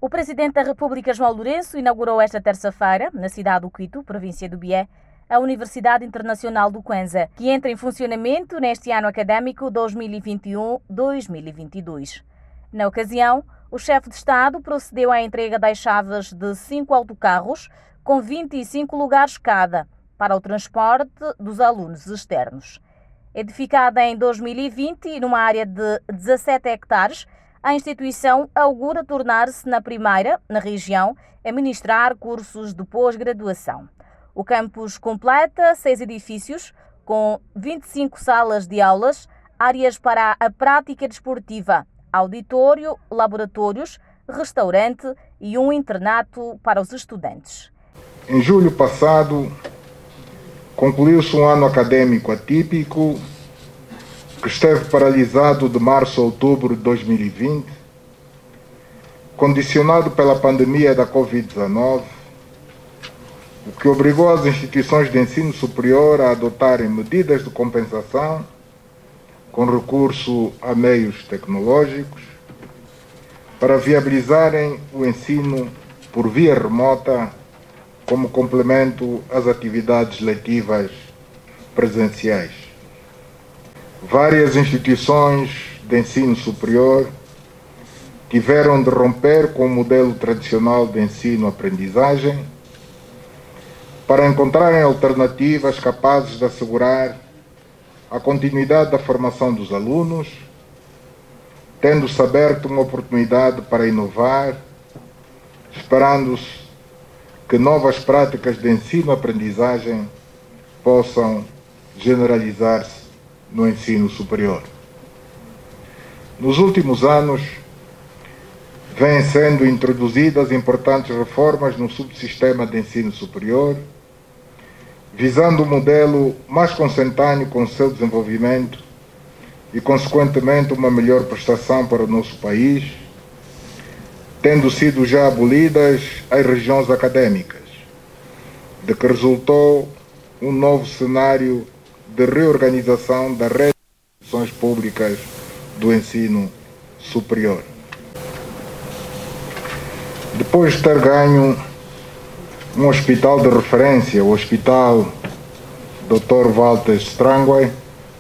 O Presidente da República, João Lourenço, inaugurou esta terça-feira, na cidade do Quito, província do Bié, a Universidade Internacional do Kwanza, que entra em funcionamento neste ano académico 2021-2022. Na ocasião, o chefe de Estado procedeu à entrega das chaves de 5 autocarros, com 25 lugares cada, para o transporte dos alunos externos. Edificada em 2020, numa área de 17 hectares, a instituição augura tornar-se na primeira, na região, a ministrar cursos de pós-graduação. O campus completa 6 edifícios, com 25 salas de aulas, áreas para a prática desportiva, auditório, laboratórios, restaurante e um internato para os estudantes. Em julho passado, concluiu-se um ano acadêmico atípico, que esteve paralisado de março a outubro de 2020, condicionado pela pandemia da Covid-19, o que obrigou as instituições de ensino superior a adotarem medidas de compensação com recurso a meios tecnológicos para viabilizarem o ensino por via remota como complemento às atividades letivas presenciais. Várias instituições de ensino superior tiveram de romper com o modelo tradicional de ensino-aprendizagem para encontrarem alternativas capazes de assegurar a continuidade da formação dos alunos, tendo-se aberto uma oportunidade para inovar, esperando-se que novas práticas de ensino-aprendizagem possam generalizar-se no ensino superior. Nos últimos anos, vêm sendo introduzidas importantes reformas no subsistema de ensino superior, visando um modelo mais consentâneo com o seu desenvolvimento e, consequentemente, uma melhor prestação para o nosso país, tendo sido já abolidas as regiões académicas, de que resultou um novo cenário de reorganização da rede de instituições públicas do ensino superior. Depois de ter ganho um hospital de referência, o Hospital Dr. Walter Strangway,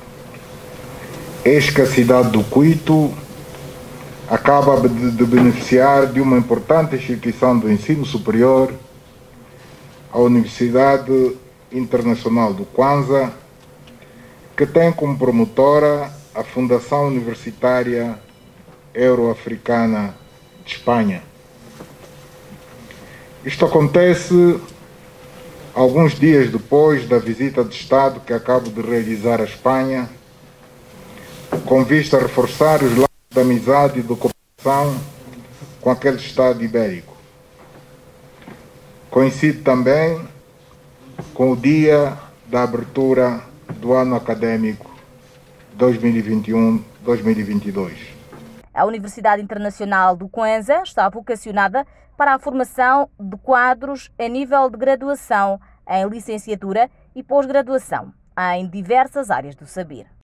eis que a cidade do Quito acaba de beneficiar de uma importante instituição do ensino superior, a Universidade Internacional do Kwanza, que tem como promotora a Fundação Universitária Euro-Africana de Espanha. Isto acontece alguns dias depois da visita de Estado que acabo de realizar à Espanha, com vista a reforçar os laços de amizade e de cooperação com aquele Estado ibérico. Coincide também com o dia da abertura do ano académico 2021-2022. A Universidade Internacional do Kwanza está vocacionada para a formação de quadros a nível de graduação, em licenciatura e pós-graduação, em diversas áreas do saber.